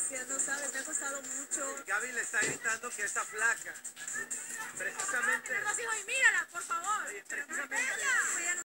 gracias, no sabes, me ha costado mucho. Gaby le está gritando que está flaca. Precisamente. Tener dos hijos y mírala, por favor. Precisamente. Bella.